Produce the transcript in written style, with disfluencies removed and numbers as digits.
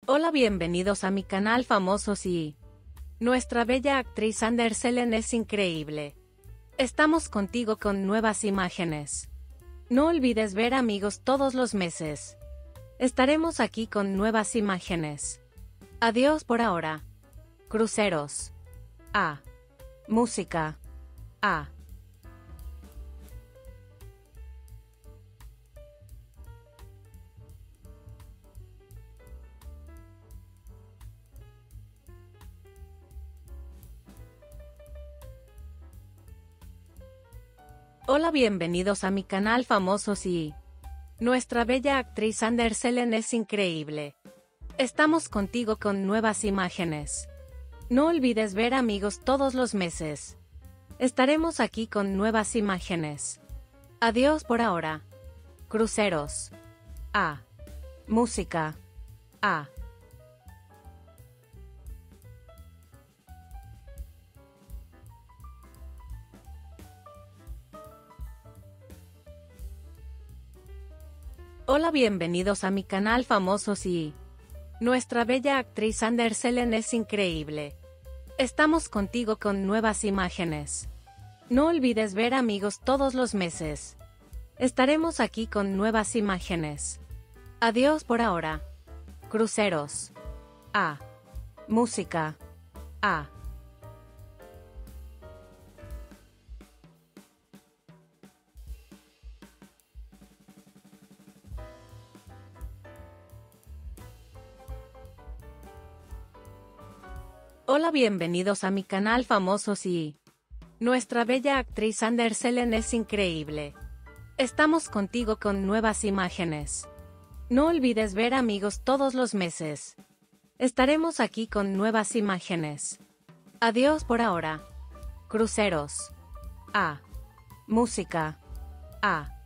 Hola, bienvenidos a mi canal Famosos y... Nuestra bella actriz Anderselen es increíble. Estamos contigo con nuevas imágenes. No olvides ver amigos todos los meses. Estaremos aquí con nuevas imágenes. Adiós por ahora. Cruceros. Música. Hola, bienvenidos a mi canal Famosos y... Nuestra bella actriz Anderselen es increíble. Estamos contigo con nuevas imágenes. No olvides ver amigos todos los meses. Estaremos aquí con nuevas imágenes. Adiós por ahora. Cruceros. Música. Hola, bienvenidos a mi canal Famosos y... Nuestra bella actriz Anderselen es increíble. Estamos contigo con nuevas imágenes. No olvides ver amigos todos los meses. Estaremos aquí con nuevas imágenes. Adiós por ahora. Cruceros. Música. Hola, bienvenidos a mi canal Famosos y... Nuestra bella actriz Anderselen es increíble. Estamos contigo con nuevas imágenes. No olvides ver amigos todos los meses. Estaremos aquí con nuevas imágenes. Adiós por ahora. Cruceros. Música.